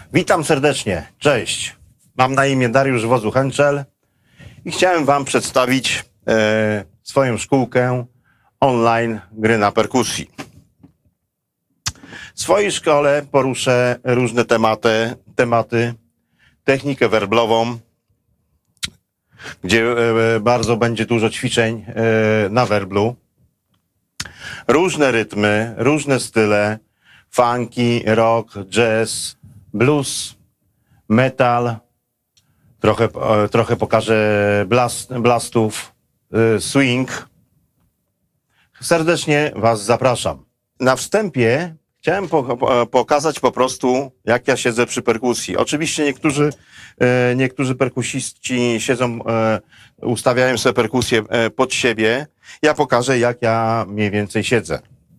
Witam serdecznie, cześć. Mam na imię Dariusz Wozu-Hęczel i chciałem wam przedstawić swoją szkółkę online gry na perkusji. W swojej szkole poruszę różne tematy, technikę werblową, gdzie bardzo będzie dużo ćwiczeń na werblu, różne rytmy, różne style, funky, rock, jazz, blues, metal, trochę pokażę blastów, swing. Serdecznie was zapraszam. Na wstępie chciałem pokazać po prostu, jak ja siedzę przy perkusji. Oczywiście niektórzy perkusiści siedzą, ustawiają sobie perkusję pod siebie. Ja pokażę, jak ja mniej więcej siedzę.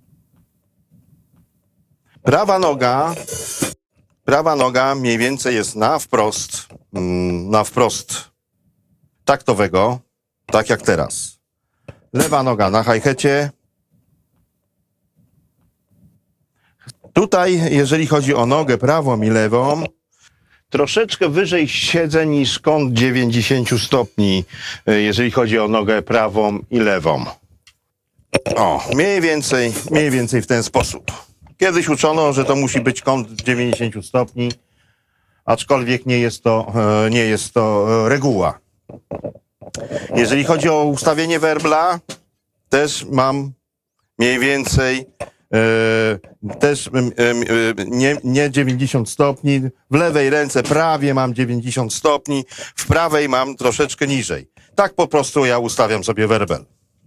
Prawa noga mniej więcej jest na wprost taktowego, tak jak teraz. Lewa noga na hi-hacie. Tutaj, jeżeli chodzi o nogę prawą i lewą, troszeczkę wyżej siedzę niż kąt 90 stopni, jeżeli chodzi o nogę prawą i lewą. O, mniej więcej w ten sposób. Kiedyś uczono, że to musi być kąt 90 stopni, aczkolwiek nie jest to reguła. Jeżeli chodzi o ustawienie werbla, też mam mniej więcej nie 90 stopni. W lewej ręce prawie mam 90 stopni, w prawej mam troszeczkę niżej. Tak po prostu ja ustawiam sobie werbel.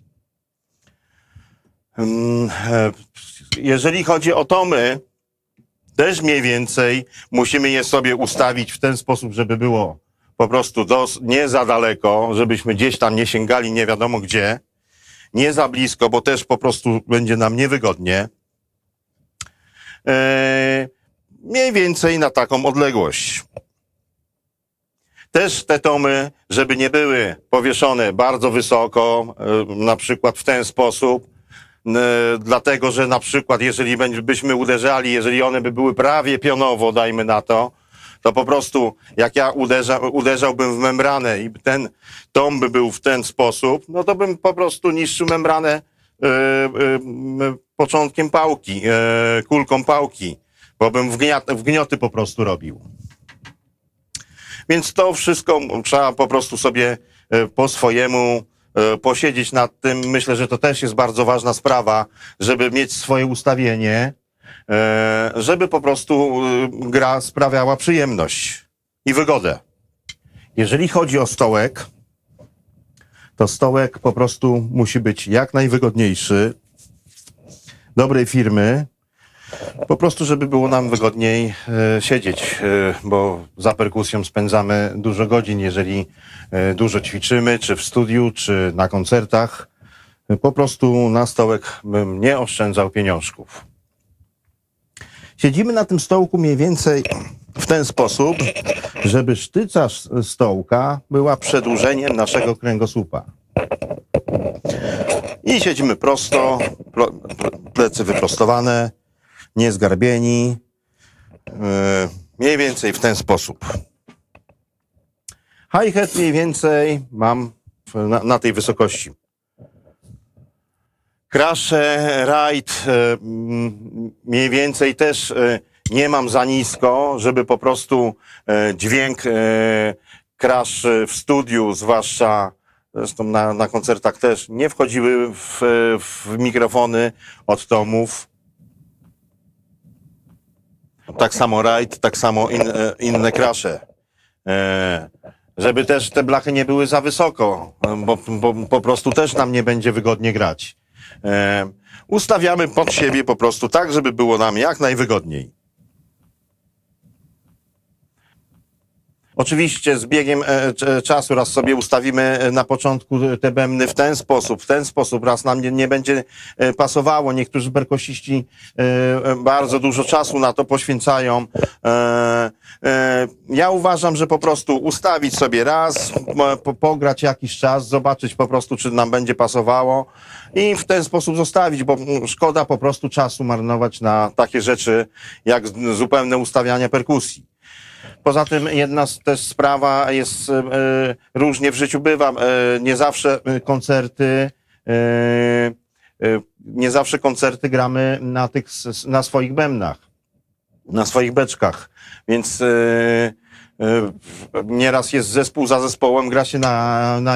Jeżeli chodzi o tomy, też mniej więcej musimy je sobie ustawić w ten sposób, żeby było po prostu nie za daleko, żebyśmy gdzieś tam nie sięgali nie wiadomo gdzie, nie za blisko, bo też po prostu będzie nam niewygodnie. Mniej więcej na taką odległość. Też te tomy, żeby nie były powieszone bardzo wysoko, na przykład w ten sposób, dlatego, że na przykład jeżeli byśmy uderzali, jeżeli one by były prawie pionowo, dajmy na to po prostu jak ja uderzałbym w membranę i ten tom by był w ten sposób, no to bym po prostu niszczył membranę początkiem pałki, kulką pałki, bo bym wgnioty po prostu robił. Więc to wszystko trzeba po prostu sobie po swojemu posiedzieć nad tym. Myślę, że to też jest bardzo ważna sprawa, żeby mieć swoje ustawienie, żeby po prostu gra sprawiała przyjemność i wygodę. Jeżeli chodzi o stołek, to stołek po prostu musi być jak najwygodniejszy, dobrej firmy, po prostu żeby było nam wygodniej siedzieć, bo za perkusją spędzamy dużo godzin, jeżeli dużo ćwiczymy, czy w studiu, czy na koncertach. Po prostu na stołek bym nie oszczędzał pieniążków. Siedzimy na tym stołku mniej więcej w ten sposób, żeby sztyca stołka była przedłużeniem naszego kręgosłupa. I siedzimy prosto, plecy wyprostowane, niezgarbieni, mniej więcej w ten sposób. Hi-hat mniej więcej mam na tej wysokości. Crashe, ride mniej więcej też nie mam za nisko, żeby po prostu dźwięk crash w studiu, zwłaszcza zresztą na koncertach też, nie wchodziły w mikrofony od tomów. Tak samo ride, tak samo inne crashe. Żeby też te blachy nie były za wysoko, bo po prostu też nam nie będzie wygodnie grać. Ustawiamy pod siebie po prostu tak, żeby było nam jak najwygodniej. Oczywiście z biegiem czasu raz sobie ustawimy na początku te bębny w ten sposób, raz nam nie będzie pasowało. Niektórzy perkusiści bardzo dużo czasu na to poświęcają. Ja uważam, że po prostu ustawić sobie raz, pograć jakiś czas, zobaczyć po prostu, czy nam będzie pasowało i w ten sposób zostawić, bo szkoda po prostu czasu marnować na takie rzeczy, jak zupełne ustawianie perkusji. Poza tym jedna też sprawa jest, różnie w życiu bywa, nie zawsze koncerty, nie zawsze koncerty gramy na swoich bębnach, na swoich beczkach, więc nieraz jest zespół za zespołem, gra się na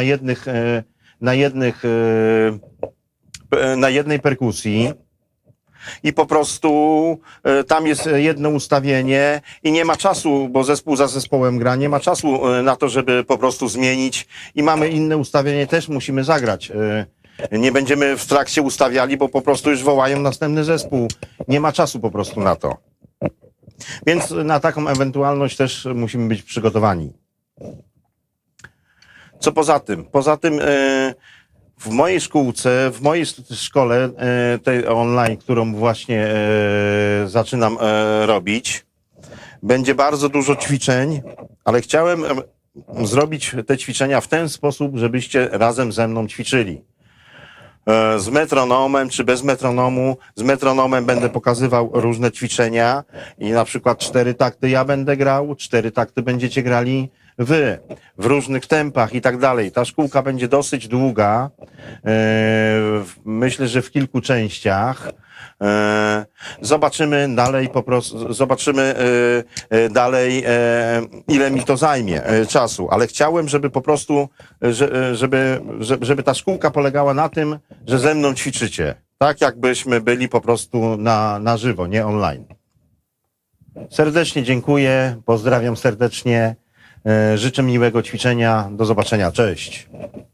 jednej perkusji i po prostu tam jest jedno ustawienie i nie ma czasu, bo zespół za zespołem gra, nie ma czasu na to, żeby po prostu zmienić i mamy inne ustawienie, też musimy zagrać. Nie będziemy w trakcie ustawiali, bo po prostu już wołają następny zespół. Nie ma czasu po prostu na to. Więc na taką ewentualność też musimy być przygotowani. Co poza tym? Poza tym w mojej szkółce, w mojej szkole tej online, którą właśnie zaczynam robić, będzie bardzo dużo ćwiczeń, ale chciałem zrobić te ćwiczenia w ten sposób, żebyście razem ze mną ćwiczyli. Z metronomem czy bez metronomu. Z metronomem będę pokazywał różne ćwiczenia i na przykład 4 takty ja będę grał, 4 takty będziecie grali wy, w różnych tempach i tak dalej. Ta szkółka będzie dosyć długa, myślę, że w kilku częściach. Zobaczymy dalej po prostu, zobaczymy dalej, ile mi to zajmie czasu, ale chciałem, żeby po prostu, żeby ta szkółka polegała na tym, że ze mną ćwiczycie, tak jakbyśmy byli po prostu na żywo, nie online. Serdecznie dziękuję, pozdrawiam serdecznie, życzę miłego ćwiczenia, do zobaczenia, cześć.